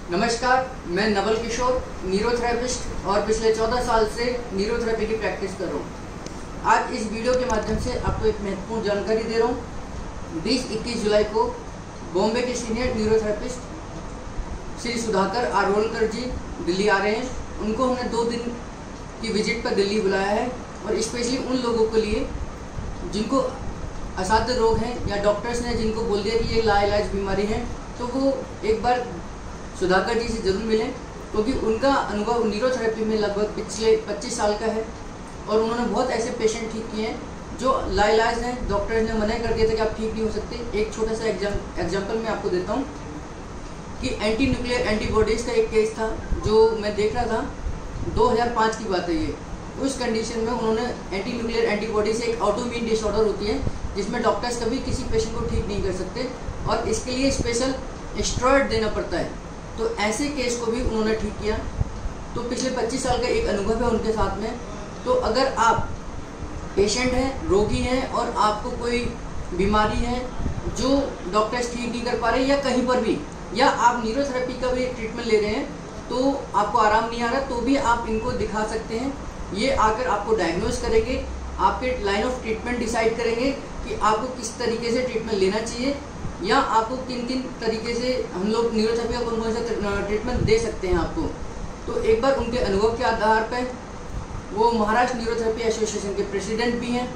नमस्कार, मैं नवल किशोर न्यूरोथेरेपिस्ट और पिछले 14 साल से न्यूरोथेरेपी की प्रैक्टिस कर रहा हूँ। आज इस वीडियो के माध्यम से आपको एक महत्वपूर्ण जानकारी दे रहा हूँ। 20-21 जुलाई को बॉम्बे के सीनियर न्यूरोथेरेपिस्ट श्री सुधाकर आरोलकर जी दिल्ली आ रहे हैं। उनको हमने 2 दिन की विजिट पर दिल्ली बुलाया है और स्पेशली उन लोगों के लिए जिनको असाध्य रोग हैं या डॉक्टर्स ने जिनको बोल दिया कि ये लाइलाज बीमारी है, तो वो एक बार सुधाकर जी से जरूर मिलें, क्योंकि उनका अनुभव न्यूरोथेरेपी में लगभग पिछले 25 साल का है और उन्होंने बहुत ऐसे पेशेंट ठीक किए हैं जो लाइलाज हैं। डॉक्टर्स ने मना कर दिया था कि आप ठीक नहीं हो सकते। एक छोटा सा एग्जाम्पल मैं आपको देता हूँ कि एंटी न्यूक्लियर एंटीबॉडीज़ का एक केस था जो मैं देख रहा था, 2005 की बात है ये। उस कंडीशन में उन्होंने एंटी न्यूक्लियर एंटीबॉडी से एक ऑटोइम्यून डिसऑर्डर होती है जिसमें डॉक्टर्स कभी किसी पेशेंट को ठीक नहीं कर सकते और इसके लिए स्पेशल स्टेरॉइड देना पड़ता है। तो ऐसे केस को भी उन्होंने ठीक किया। तो पिछले 25 साल का एक अनुभव है उनके साथ में। तो अगर आप पेशेंट हैं, रोगी हैं और आपको कोई बीमारी है जो डॉक्टर्स ठीक नहीं कर पा रहे या कहीं पर भी, या आप न्यूरोथेरेपी का भी ट्रीटमेंट ले रहे हैं तो आपको आराम नहीं आ रहा, तो भी आप इनको दिखा सकते हैं। ये आकर आपको डायग्नोज करेंगे, आपके लाइन ऑफ ट्रीटमेंट डिसाइड करेंगे कि आपको किस तरीके से ट्रीटमेंट लेना चाहिए या आपको किन किन तरीके से हम लोग न्यूरोथेरेपी का कौन सा ट्रीटमेंट दे सकते हैं आपको। तो एक बार उनके अनुभव के आधार पर, वो महाराष्ट्र न्यूरोथेरेपी एसोसिएशन के प्रेसिडेंट भी हैं।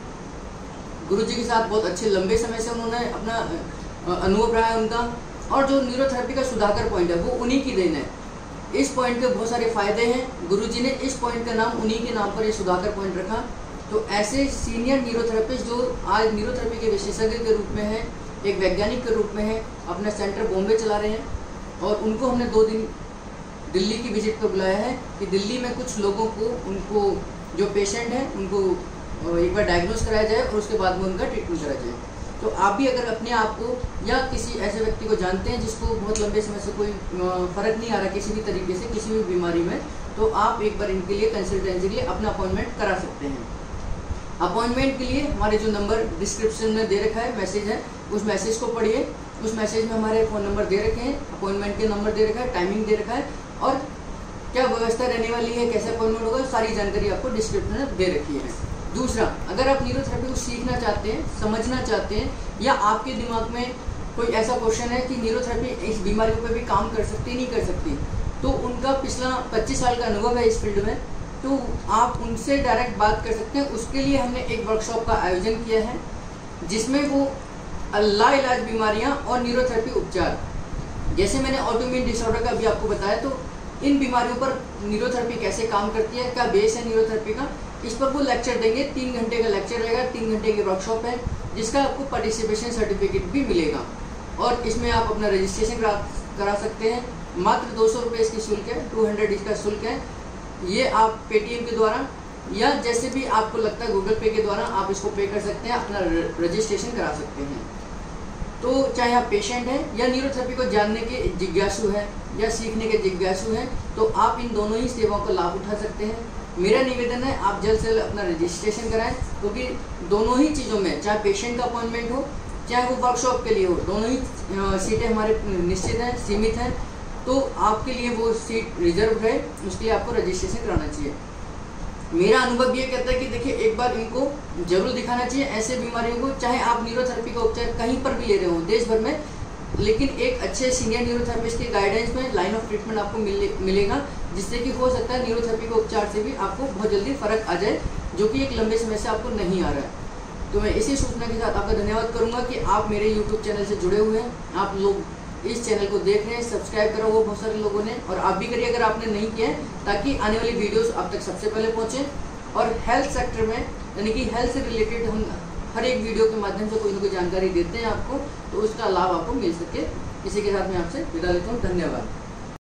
गुरुजी के साथ बहुत अच्छे लंबे समय से उन्होंने अपना अनुभव रहा है उनका, और जो न्यूरोथेरेपी का सुधाकर पॉइंट है वो उन्हीं की देन है। इस पॉइंट के बहुत सारे फायदे हैं। गुरुजी ने इस पॉइंट का नाम उन्हीं के नाम पर ये सुधाकर पॉइंट रखा। तो ऐसे सीनियर न्यूरोथेरेपिस्ट जो आज न्यूरोथेरेपी के विशेषज्ञ के रूप में है, एक वैज्ञानिक के रूप में है, अपना सेंटर बॉम्बे चला रहे हैं और उनको हमने 2 दिन दिल्ली की विजिट पर बुलाया है कि दिल्ली में कुछ लोगों को, उनको जो पेशेंट हैं उनको एक बार डायग्नोज कराया जाए और उसके बाद में उनका ट्रीटमेंट करा जाए। तो आप भी अगर अपने आप को या किसी ऐसे व्यक्ति को जानते हैं जिसको बहुत लंबे समय से कोई फ़र्क नहीं आ रहा किसी भी तरीके से किसी भी बीमारी में, तो आप एक बार इनके लिए कंसल्टेंसी के लिए अपना अपॉइंटमेंट करा सकते हैं। अपॉइंटमेंट के लिए हमारे जो नंबर डिस्क्रिप्शन में दे रखा है, मैसेज है, उस मैसेज को पढ़िए। उस मैसेज में हमारे फ़ोन नंबर दे रखे हैं, अपॉइंटमेंट के नंबर दे रखा है, टाइमिंग दे रखा है और क्या व्यवस्था रहने वाली है, कैसे अपॉइंटमेंट होगा, सारी जानकारी आपको डिस्क्रिप्शन में दे रखी है। दूसरा, अगर आप न्यूरोथेरेपी को सीखना चाहते हैं, समझना चाहते हैं, या आपके दिमाग में कोई ऐसा क्वेश्चन है कि न्यूरोथेरेपी इस बीमारियों पर भी काम कर सकती नहीं कर सकती, तो उनका पिछला 25 साल का अनुभव है इस फील्ड में, तो आप उनसे डायरेक्ट बात कर सकते हैं। उसके लिए हमने एक वर्कशॉप का आयोजन किया है जिसमें वो लाइलाज बीमारियां और न्यूरोथेरेपी उपचार, जैसे मैंने ऑटोइम्यून डिसऑर्डर का भी आपको बताया, तो इन बीमारियों पर न्यूरोथेरेपी कैसे काम करती है, क्या बेस है न्यूरोथेरेपी का, इस पर वो लेक्चर देंगे। 3 घंटे का लेक्चर रहेगा, 3 घंटे की वर्कशॉप है जिसका आपको पार्टिसिपेशन सर्टिफिकेट भी मिलेगा और इसमें आप अपना रजिस्ट्रेशन करा सकते हैं। मात्र 200 रुपये इसकी शुल्क है, 200 इसका शुल्क है। ये आप पेटीएम के द्वारा या जैसे भी आपको लगता है गूगल पे के द्वारा आप इसको पे कर सकते हैं, अपना रजिस्ट्रेशन करा सकते हैं। तो चाहे आप पेशेंट हैं या न्यूरोथेरेपी को जानने के जिज्ञासु हैं या सीखने के जिज्ञासु हैं, तो आप इन दोनों ही सेवाओं का लाभ उठा सकते हैं। मेरा निवेदन है आप जल्द से जल्द अपना रजिस्ट्रेशन कराएं, क्योंकि दोनों ही चीज़ों में, चाहे पेशेंट का अपॉइंटमेंट हो चाहे वो वर्कशॉप के लिए हो, दोनों ही सीटें हमारे निश्चित हैं, सीमित हैं। तो आपके लिए वो सीट रिजर्व है, उसके लिए आपको रजिस्ट्रेशन कराना चाहिए। मेरा अनुभव ये कहता है कि देखिए, एक बार इनको जरूर दिखाना चाहिए ऐसे बीमारियों को, चाहे आप न्यूरोथेरेपी का उपचार कहीं पर भी ले रहे हो देश भर में, लेकिन एक अच्छे सीनियर न्यूरोथेरेपिस्ट के गाइडेंस में लाइन ऑफ ट्रीटमेंट आपको मिलेगा, जिससे कि हो सकता है न्यूरोथेरेपी के उपचार से भी आपको बहुत जल्दी फ़र्क आ जाए, जो कि एक लंबे समय से आपको नहीं आ रहा है। तो मैं इसी सूचना के साथ आपका धन्यवाद करूँगा कि आप मेरे यूट्यूब चैनल से जुड़े हुए हैं, आप लोग इस चैनल को देख रहे हैं, सब्सक्राइब करा वो बहुत सारे लोगों ने, और आप भी करिए अगर आपने नहीं किया है, ताकि आने वाली वीडियोस आप तक सबसे पहले पहुंचे। और हेल्थ सेक्टर में, यानी कि हेल्थ से रिलेटेड हम हर एक वीडियो के माध्यम से कोई ना कोई जानकारी देते हैं आपको, तो उसका लाभ आपको मिल सके। इसी के साथ मैं आपसे विदा लेता हूँ। धन्यवाद।